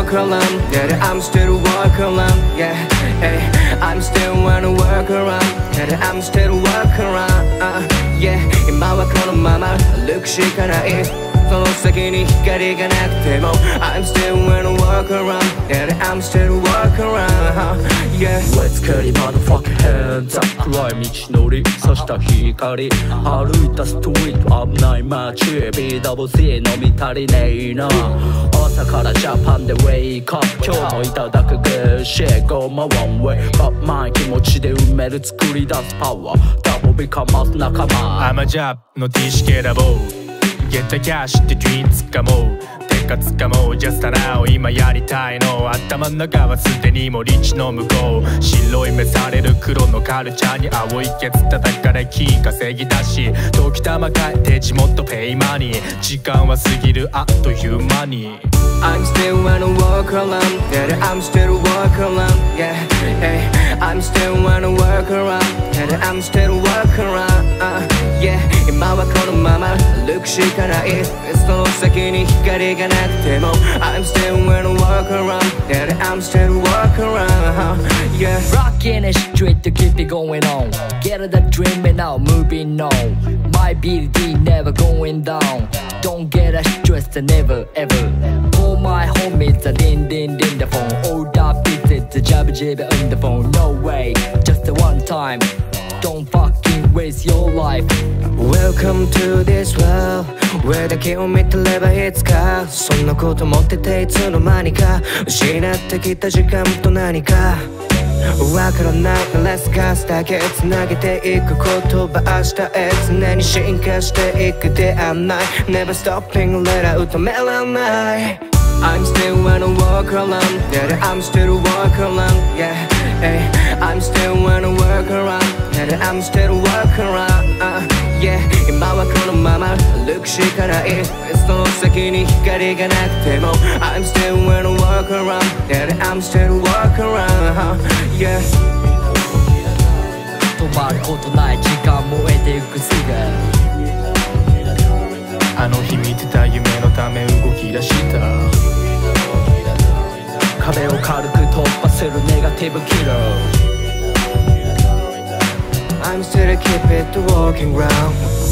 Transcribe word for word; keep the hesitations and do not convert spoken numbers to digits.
walk around, yeah, I'm still walk around, yeah, hey, I'm still wanna walk around, yeah, I'm still walk around, uh, yeah, 今はこのまま歩くしかない。その先に光がなくても I'm still wanna walk around, yeah, I'm still walk around, yeah. Let's get it motherfucking hands up 暗い道のり差した光歩いたストリート危ない街 ビーダブリューシー 飲み足りねえな朝からジャパンで Wake up 今日もいただく Good shit Go my one way But my 気持ちで埋める作り出すパワーダブルかます仲間 I'm a job の T シケラボーGet the cash って dream つかもうてかつかもう Just now 今やりたいの頭の中はすでにもリッチの向こう白い目される黒のカルチャーに青いケツ叩かれ金稼ぎだし時たま帰って地元ペイマニー時間は過ぎるあっという間に I'm still wanna walk around, yeah, I'm still walk around, yeah, hey, I'm still wanna walk around, yeah, I'm still walk around, uh, yeah 今はこのまま歩くしかないその先に光がなくても I'm still wanna walk around, yeah, I'm still walk around, yeah Rockin' the street to keep it going on Get the dream and now moving on My B D never going down Don't get a stress never ever All my homies are ding ding ding the phone All the visits a jab jab on the phone No way, just one time Don't fucking waste your life Welcome to this world Where the 気を見てればいつかそんなこと持ってていつの間にか失ってきた時間と何かわからないなら透かすだけつなげていく言葉明日へ常に進化していくではない Never stopping let out 止められない I'm still wanna walk around, yeah, I'm still walk around, yeah, hey, I'm still wanna walk around, yeah, I'm still walk around, uh, yeah 今はこのまま歩くしかないその先に光がなくても I'm still wanna walk around, yeah, I'm still walk around, yeah 止まることない時間燃えてゆくすぐあの日見てた夢のため動き出した壁を軽く突破するネガティブキラー I'm still keep it walking round